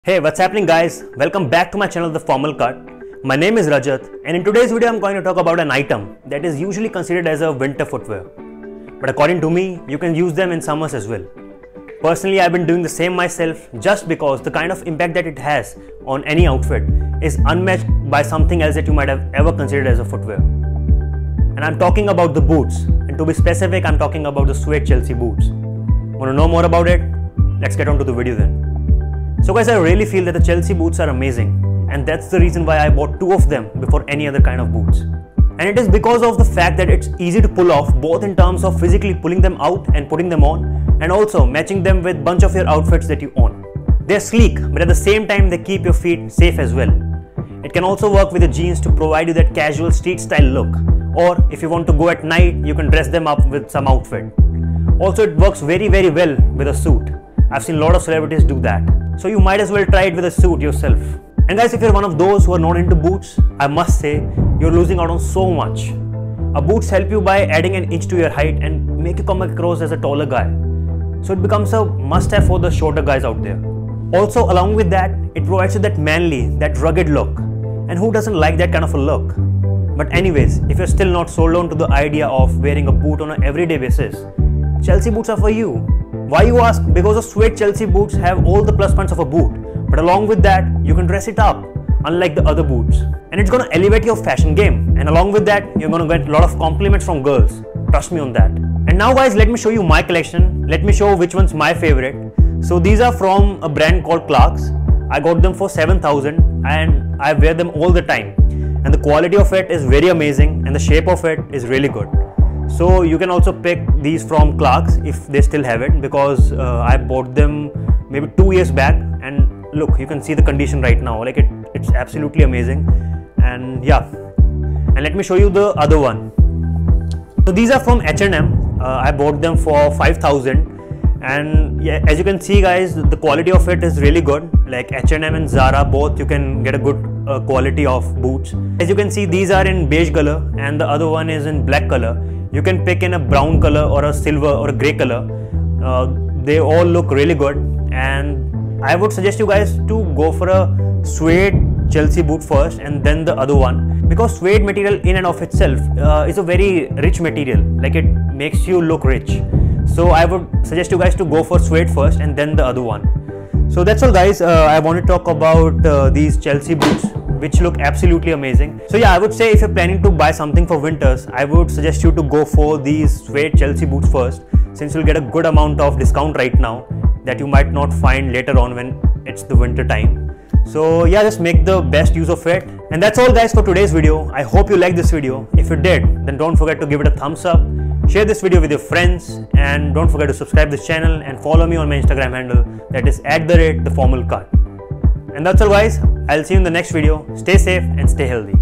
Hey, what's happening guys? Welcome back to my channel The Formal Cut. My name is Rajat and in today's video I'm going to talk about an item that is usually considered as a winter footwear. But according to me, you can use them in summers as well. Personally, I've been doing the same myself just because the kind of impact that it has on any outfit is unmatched by something else that you might have ever considered as a footwear. And I'm talking about the boots, and to be specific, I'm talking about the Suede Chelsea boots. Want to know more about it? Let's get on to the video then. So guys, I really feel that the Chelsea boots are amazing, and that's the reason why I bought two of them before any other kind of boots. And it is because of the fact that it's easy to pull off, both in terms of physically pulling them out and putting them on, and also matching them with bunch of your outfits that you own. They're sleek, but at the same time they keep your feet safe as well. It can also work with the jeans to provide you that casual street style look, or if you want to go at night, you can dress them up with some outfit. Also, it works very well with a suit. I've seen a lot of celebrities do that. So you might as well try it with a suit yourself. And guys, if you're one of those who are not into boots, I must say, you're losing out on so much. Boots help you by adding an inch to your height and make you come across as a taller guy. So it becomes a must-have for the shorter guys out there. Also, along with that, it provides you that manly, that rugged look. And who doesn't like that kind of a look? But anyways, if you're still not sold on to the idea of wearing a boot on an everyday basis, Chelsea boots are for you. Why, you ask? Because the Suede Chelsea boots have all the plus points of a boot, but along with that, you can dress it up, unlike the other boots. And it's gonna elevate your fashion game, and along with that, you're gonna get a lot of compliments from girls. Trust me on that. And now guys, let me show you my collection. Let me show which one's my favorite. So these are from a brand called Clarks. I got them for 7,000 and I wear them all the time. And the quality of it is very amazing and the shape of it is really good. So you can also pick these from Clarks if they still have it, because I bought them maybe 2 years back, and look, you can see the condition right now, like it's absolutely amazing. And yeah, and let me show you the other one. So these are from H&M. I bought them for 5,000, and yeah, as you can see guys, the quality of it is really good. Like H&M and Zara, both you can get a good quality of boots. As you can see, these are in beige color and the other one is in black color. You can pick in a brown color or a silver or a grey color. They all look really good, and I would suggest you guys to go for a Suede Chelsea boot first and then the other one, because suede material in and of itself is a very rich material. Like, it makes you look rich. So I would suggest you guys to go for Suede first and then the other one. So that's all guys. I want to talk about these Chelsea boots, which look absolutely amazing. So yeah, I would say if you're planning to buy something for winters, I would suggest you to go for these Suede Chelsea boots first, since you'll get a good amount of discount right now that you might not find later on when it's the winter time. So yeah, just make the best use of it. And that's all guys for today's video. I hope you liked this video. If you did, then don't forget to give it a thumbs up, share this video with your friends, and don't forget to subscribe this channel and follow me on my Instagram handle, that is @theformalcut. And that's all guys. I'll see you in the next video. Stay safe and stay healthy.